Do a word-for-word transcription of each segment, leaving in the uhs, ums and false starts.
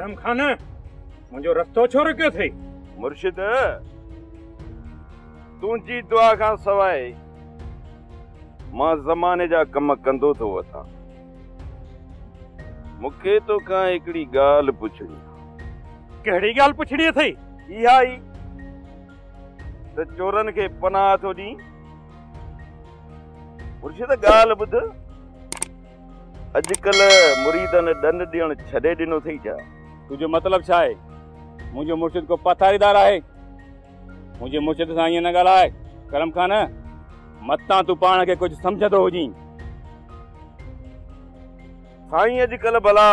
करम खान मुझो रस्तो छो रखियो थई? मुर्शिद तुझी दुआ का सवाए मां जमाने जा कम कंदो तो वता। मुखे तो का एकड़ी गाल पुछड़ी। केड़ी गाल पुछड़ी थई? इहा ही त चोरन के पनाह तो दी। मुर्शिद गाल बुध अजकल मुरीदन दंड दियण छडे दिनो थई छा? तुझो मतलब छा है? मुझो मुर्शिद को पथारीदार है। मुझे मुर्शिद सां ईअं न ॻाल्हाए। करम खान मतां तू पाण के कुछ समझदो हुजी। साईं अजकल भला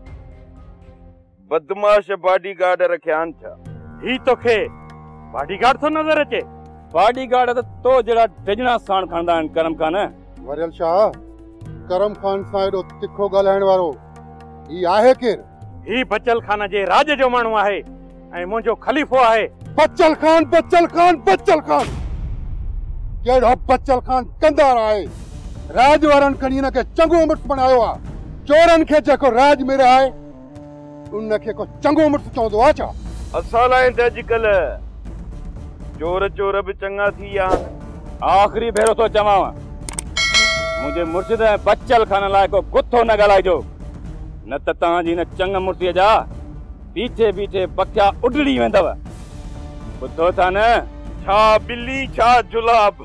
बदमाश बॉडीगार्ड रखियान छा? ही तोखे बॉडीगार्ड तो नजर अचे? बॉडीगार्ड तो तो जड़ा डजना साण खणदा आहिनि करम खान। वरियल शाह करम खान सां एडो तिखो ॻाल्हाइण वारो ही आहे केर? ही बचल खान जे राज जो माण्हू आहे ऐं मुंहिंजो खलीफ़ो आहे। बचल खान बचल खान बचल खान केड़ो बचल खान कंदार आहे। राज वारन खणी न के चंगो मुर्स बनायो आ। चोरन के जेको राज में रहाए उन के को चंगो मुर्स चवंदो आ छा? असल है त अजकल चोर चोर भी चंगा थी या। आखिरी भेरो तो चवावा मुझे मुर्शिद बचल खान लाए को गुथो न ॻाल्हाइजो न त तव्हांजी न चंग मुर्सीअ जा बीठे बीठे पखिया उडड़ी वेंदव। ॿुधो था न? छा बिल्ली छा जुलाब।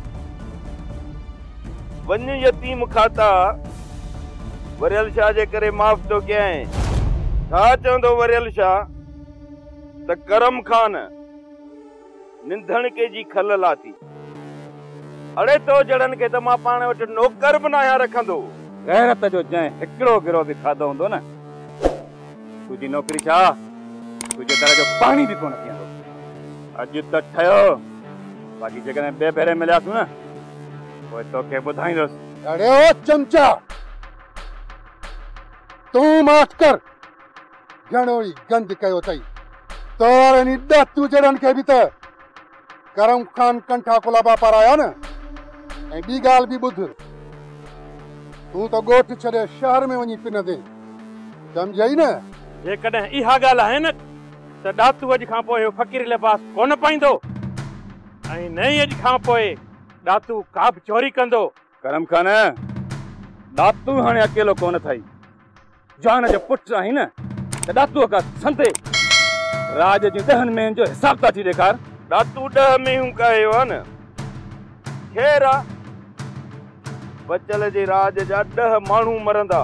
वञ यतीम खाता वरियल शाह जे करे माफ़ तो कयां। छा चवंदो वरियल शाह त करम खान निंधण के जी खल लाथी। अड़े तो जड़न के त मां पाण वटि नौकर बनाया रखंदो। गैरत जो जंहिं हिकिड़ो गिरो बि खाधो हूंदो न तुंहिंजी नौकरी छा तुंहिंजे दर जो पाणी बि कोन पीअंदो। अॼु त ठहियो बाक़ी जेकॾहिं ॿिए भेरे मिलियासीं न पोइ तोखे ॿुधाईंदुसि। अरे ओ चमचा तू माफ़ कर घणो ई गंद कयो अथई। तोरनी ॾातू जड़न के भी त करम खान कंठा कुलाबा पाराया न। ऐं ॿी ॻाल्हि बि ॿुध तू तो गोठ छड़े शहर में वञी पिन दे समझई न। जेकॾहिं इहा ॻाल्हि आहे न त ॾातू अॼु खां पोइ फ़क़ीर लिबास कोन पाईंदो ऐं न ई अॼु खां पोइ ॾातू का बि चोरी कंदो। करम खान ॾातू हाणे अकेलो कोन अथई। जान जो पुट आहीं न त ॾातूअ का संते राज जी ॾहनि में जो हिसाब था थी ॾेखार। ॾातू ॾह में हूं कयो आहे न। ख़ैर आहे बचल जे राज जा ॾह माण्हू मरंदा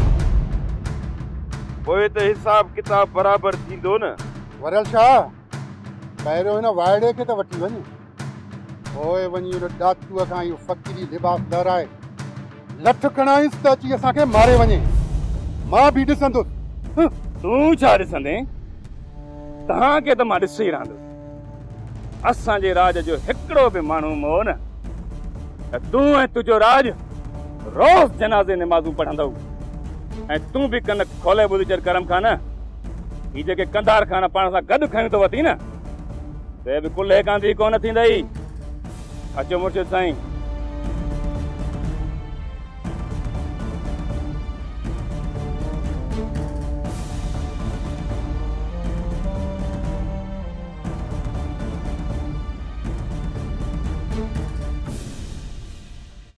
पोइ त हिसाब किताब बराबर थींदो न। वरियल शाह पहिरियों हिन वाइड़े खे त वठी वञ पोइ वञी हुन ॾातूअ खां इहो फ़क़ीरी लिबास लहराए लठ खणाईंसि त अची असांखे मारे वञे। मां बि ॾिसंदुसि। तूं छा ॾिसंदे? तव्हांखे त मां ॾिसी रहंदुसि। असांजे राज जो हिकिड़ो बि माण्हू मोह न त तूं ऐं तुंहिंजो राज रोज़ जनाज़े निमाज़ूं पढ़ंदो ऐं तूं बि कन खोले ॿुधी चर करम खान ही जेके कंधार खान पाण सां गॾु खणी थो वठी न ते बि कुल्हे कांधी कोन थींदई। अचो मुर्शिद साईं